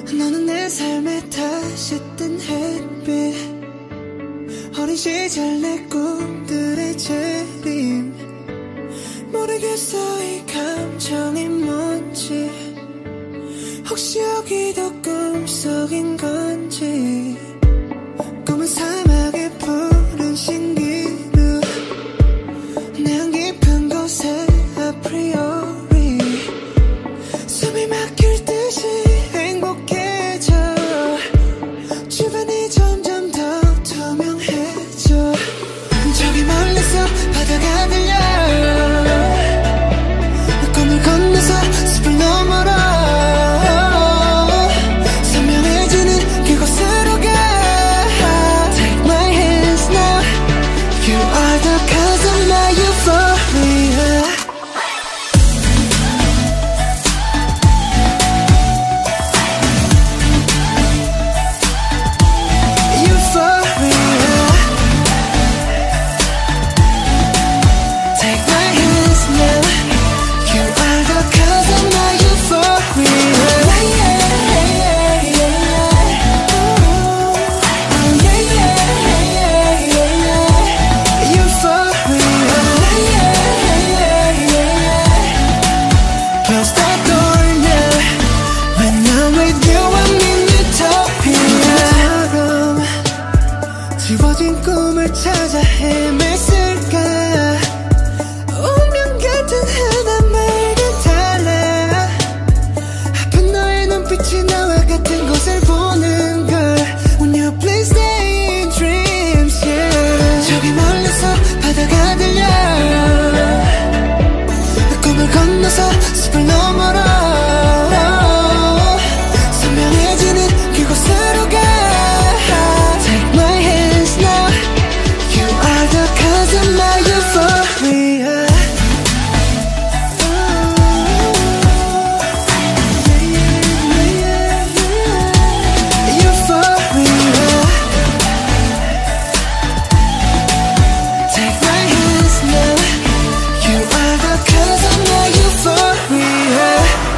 너는 내 삶에 다시 뜬 햇빛 어린 시절 내 꿈들의 재림 모르겠어 이 감정이 뭔지 혹시 여기도 꿈속인 건지 꿈은 사막의 푸른 신기루 내 깊은 곳에 아프리오리 숨이 막힐 듯이 행복해져 주변이 점점 더 투명해져 저기 멀리서 바다가 들려 꿈을 건너서 숲을 너머로 선명해지는 그곳으로 가 Take my hands now You are the cause of my euphoria 지워진 꿈을 찾아 헤맸을까 운명 같은 하나말과 달라 아픈 너의 눈빛이 나와 같은 곳을 보는 걸 When you please stay in dreams yeah. 저기 멀리서 바다가 들려 꿈을 건너서 숲을 너머로 선명해지는 그곳으로 가 my euphoria Euphoria Take my hands now You are the cause of my euphoria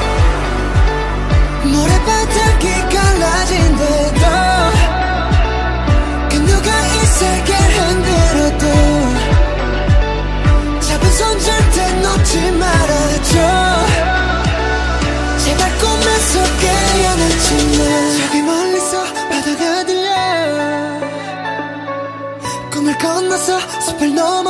모래바닥이 갈라진대도 그 누가 이 세계를 흔들어도 손 절대 놓지 말아줘 제발 꿈에서 깨어나지 마 저기 멀리서 바다가 들려 꿈을 건너서 숲을 넘어